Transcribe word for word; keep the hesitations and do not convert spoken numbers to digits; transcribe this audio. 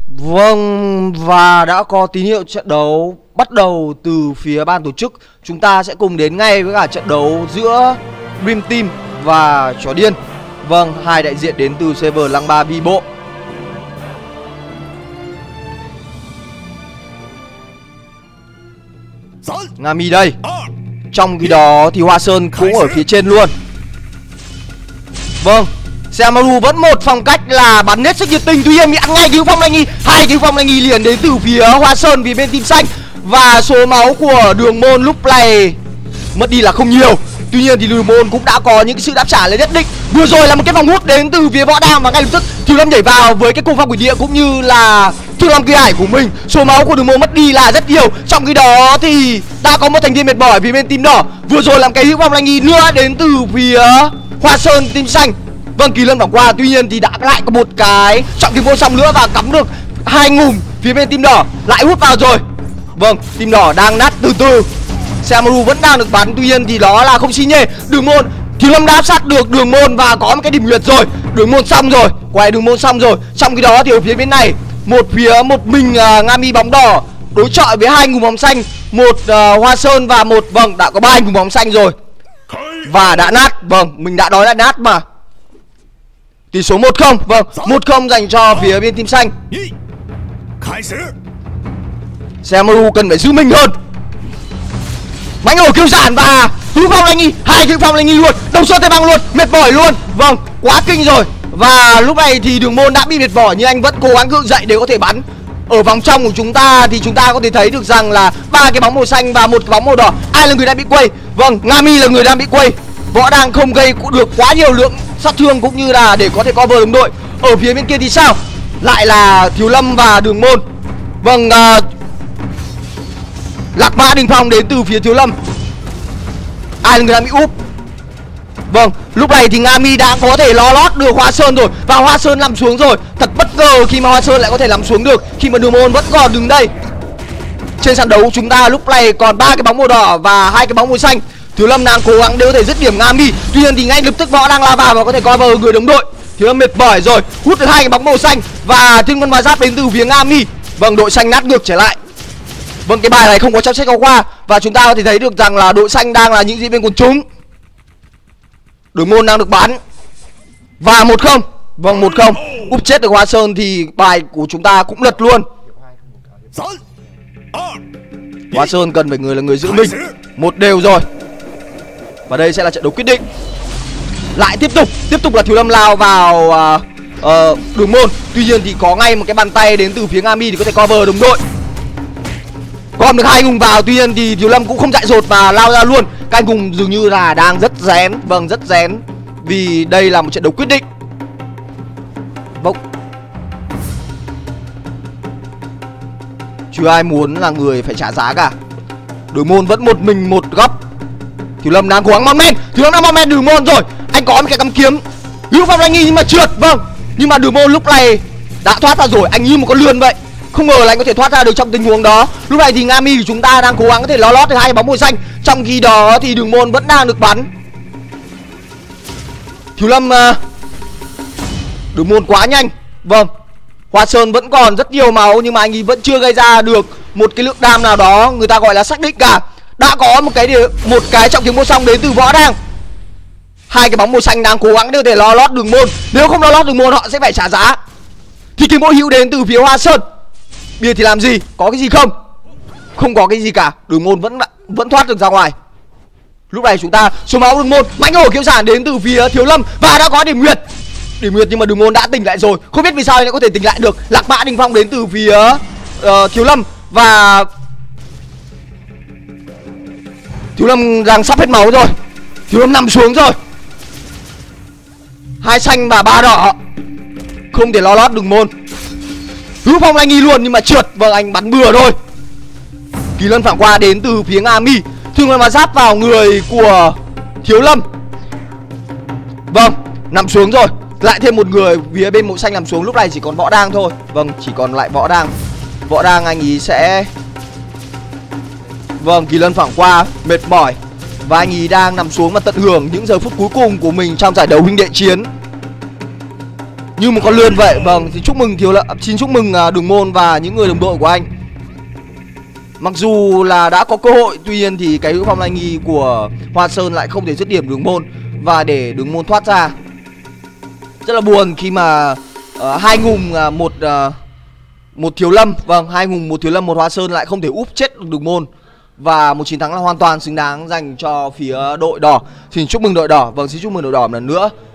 Vâng, và đã có tín hiệu trận đấu bắt đầu từ phía ban tổ chức. Chúng ta sẽ cùng đến ngay với cả trận đấu giữa Dream Team và Chó Điên. Vâng, hai đại diện đến từ server Lăng Ba Bi Bộ. Nga Mi đây. Trong khi đó thì Hoa Sơn cũng ở phía trên luôn. Vâng, Semaru vẫn một phong cách là bắn hết sức nhiệt tình. Tuy nhiên bị ăn ngay cứu phong này nghi. Hai cứu phong này nghi liền đến từ phía Hoa Sơn vì bên team xanh. Và số máu của Đường Môn lúc này mất đi là không nhiều. Tuy nhiên thì Đường Môn cũng đã có những sự đáp trả lên nhất định. Vừa rồi là một cái vòng hút đến từ phía Võ Đăng và ngay lập tức Thiếu Lâm nhảy vào với cái cung phong quỷ địa cũng như là Thương Long Kỳ Hải của mình. Số máu của Đường Môn mất đi là rất nhiều. Trong khi đó thì đã có một thành viên mệt mỏi vì bên team đỏ. Vừa rồi làm cái hữu phong này nữa đến từ phía Hoa Sơn team xanh. Vâng, Kỳ Lân vòng qua, tuy nhiên thì đã lại có một cái trọng kiếm vô song nữa và cắm được hai ngùm phía bên team đỏ, lại hút vào rồi. Vâng, team đỏ đang nát từ từ. Semaru vẫn đang được bắn, tuy nhiên thì đó là không xi nhê. Đường Môn, Thiếu Lâm đã áp sát được Đường Môn và có một cái điểm huyệt rồi. Đường Môn xong rồi, quay Đường Môn xong rồi. Trong khi đó thì ở phía bên này, một phía một mình uh, Nga Mi bóng đỏ đối chọi với hai ngùm bóng xanh, một uh, Hoa Sơn và một, vâng, đã có ba ngùm bóng xanh rồi. Và đã nát, vâng, mình đã nói là nát mà. Tỷ số một không, vâng, một không dành cho phía bên team xanh. Semaru cần phải giữ mình hơn. Bánh ổ kiêu sản và hữu phong anh nghi, hai hữu phong anh nghi luôn, đồng xuân tay băng luôn, mệt mỏi luôn. Vâng, quá kinh rồi. Và lúc này thì Đường Môn đã bị mệt mỏi nhưng anh vẫn cố gắng gượng dậy để có thể bắn. Ở vòng trong của chúng ta thì chúng ta có thể thấy được rằng là ba cái bóng màu xanh và một cái bóng màu đỏ. Ai là người đang bị quay? Vâng, Nga Mi là người đang bị quay. Võ đang không gây được quá nhiều lượng sát thương cũng như là để có thể cover đồng đội. Ở phía bên kia thì sao? Lại là Thiếu Lâm và Đường Môn. Vâng, uh, Lạc Mã Đình Phong đến từ phía Thiếu Lâm. Ai là người đang bị úp? Vâng, lúc này thì Nga Mi đã có thể lo lót được Hoa Sơn rồi. Và Hoa Sơn nằm xuống rồi. Thật bất ngờ khi mà Hoa Sơn lại có thể nằm xuống được khi mà Đường Môn vẫn còn đứng đây. Trên sàn đấu chúng ta lúc này còn ba cái bóng màu đỏ và hai cái bóng màu xanh. Thiếu Lâm đang cố gắng để có thể dứt điểm Nga Mi. Tuy nhiên thì ngay lập tức Võ đang lao vào và có thể cover người đồng đội. Thiếu Lâm mệt mỏi rồi, hút được hai cái bóng màu xanh và Thiên Quân Và Giáp đến từ phía Nga Mi. Vâng, đội xanh nát ngược trở lại. Vâng, cái bài này không có trong sách giáo khoa và chúng ta có thể thấy được rằng là đội xanh đang là những diễn viên quần chúng. Đường Môn đang được bắn. Và một không. Vâng, một không. Úp chết được Hoa Sơn thì bài của chúng ta cũng lật luôn. Hoa Sơn cần phải người là người giữ mình. Một đều rồi. Và đây sẽ là trận đấu quyết định. Lại tiếp tục, tiếp tục là Thiếu Lâm lao vào uh, uh, Đường Môn. Tuy nhiên thì có ngay một cái bàn tay đến từ phía Nga Mi thì có thể cover đồng đội. Gom được hai ngùng vào, tuy nhiên thì Thiếu Lâm cũng không dại dột và lao ra luôn. Các anh hùng dường như là đang rất rén. Vâng, rất rén vì đây là một trận đấu quyết định. Vâng, chưa ai muốn là người phải trả giá cả. Đường Môn vẫn một mình một góc. Thiếu Lâm đang cố gắng mon men. Thiếu Lâm đang mon men Đường Môn rồi. Anh có một cái cắm kiếm hữu phong anh nghi nhưng mà trượt. Vâng, nhưng mà Đường Môn lúc này đã thoát ra rồi. Anh như một con lươn vậy. Không ngờ là anh có thể thoát ra được trong tình huống đó. Lúc này thì Nga Mi của chúng ta đang cố gắng có thể lo lót được hai bóng màu xanh. Trong khi đó thì Đường Môn vẫn đang được bắn. Thiếu Lâm uh, Đường Môn quá nhanh. Vâng, Hoa Sơn vẫn còn rất nhiều máu nhưng mà anh ấy vẫn chưa gây ra được một cái lượng đam nào đó người ta gọi là xác định cả. Đã có một cái một cái trọng kiếm vô song đến từ Võ Đăng. Hai cái bóng màu xanh đang cố gắng để, để lo lót Đường Môn. Nếu không lo lót Đường Môn họ sẽ phải trả giá. Thì kiếm bộ hữu đến từ phía Hoa Sơn. Bây giờ thì làm gì? Có cái gì không? Không có cái gì cả. Đường Môn vẫn vẫn thoát được ra ngoài. Lúc này chúng ta số máu Đường Môn, mãnh hổ kiêu sản đến từ phía Thiếu Lâm và đã có điểm nguyệt. Điểm nguyệt nhưng mà Đường Môn đã tỉnh lại rồi. Không biết vì sao anh lại có thể tỉnh lại được. Lạc Mã Đình Phong đến từ phía uh, Thiếu Lâm và Thiếu Lâm đang sắp hết máu rồi. Thiếu Lâm nằm xuống rồi. Hai xanh và ba đỏ không thể lo lót Đường Môn. Hữu phong anh nghi luôn nhưng mà trượt. Vâng, anh bắn bừa thôi. Kỳ Lân phản qua đến từ phía Nga Mi. Thương Quân Và Giáp vào người của Thiếu Lâm. Vâng, nằm xuống rồi. Lại thêm một người phía bên màu xanh nằm xuống. Lúc này chỉ còn Võ Đang thôi. Vâng, chỉ còn lại Võ Đang. Võ Đang anh ý sẽ... Vâng, Kỳ Lân phản qua mệt mỏi và anh ý đang nằm xuống và tận hưởng những giờ phút cuối cùng của mình trong giải đấu huynh đệ chiến. như một con lươn vậy. Vâng, thì chúc mừng Thiếu Lâm, xin chúc mừng uh, Đường Môn và những người đồng đội của anh. Mặc dù là đã có cơ hội, tuy nhiên thì cái phong lai nghi của Hoa Sơn lại không thể dứt điểm Đường Môn và để Đường Môn thoát ra. Rất là buồn khi mà uh, hai ngùng uh, một uh, một Thiếu Lâm, vâng, hai ngùng một Thiếu Lâm một Hoa Sơn lại không thể úp chết được Đường Môn. Và một chiến thắng là hoàn toàn xứng đáng dành cho phía đội đỏ. Xin chúc mừng đội đỏ. Vâng, xin chúc mừng đội đỏ một lần nữa.